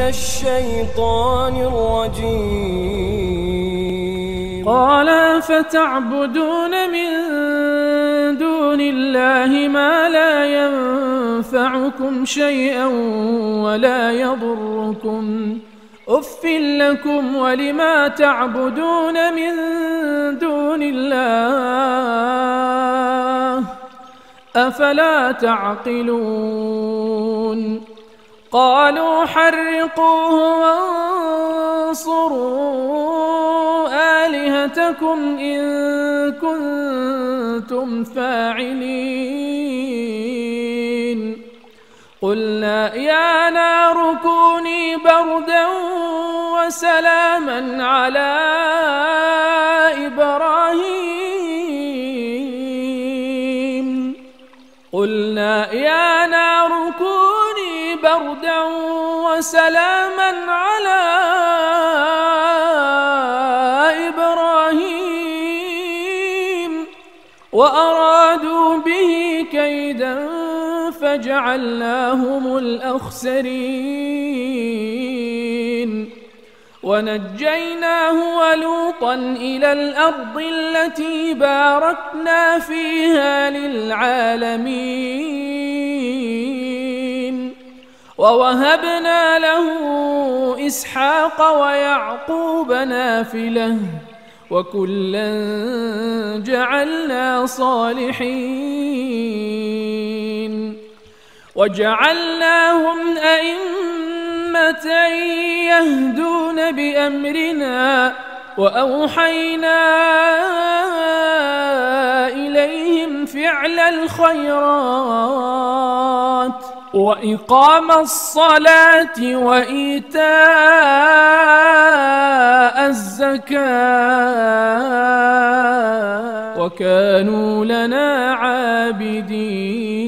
الشيطان الرجيم. قال فتعبدون من دون الله ما لا ينفعكم شيئا ولا يضركم أف لكم ولما تعبدون من دون الله أفلا تعقلون. قالوا حرقوه وانصروا آلهتكم إن كنتم فاعلين. قلنا يا نار كوني بردا وسلاما على إبراهيم. قلنا يا نار كوني بردا وسلاما على إبراهيم وأرادوا به كيدا فجعلناهم الأخسرين. ونجيناه ولوطا إلى الأرض التي باركنا فيها للعالمين. ووهبنا له إسحاق ويعقوب نافلة وكلا جعلنا صالحين. وجعلناهم أئمة يهدون بأمرنا وأوحينا إليهم فعل الخيرات وإقام الصلاة وإيتاء الزكاة وكانوا لنا عابدين.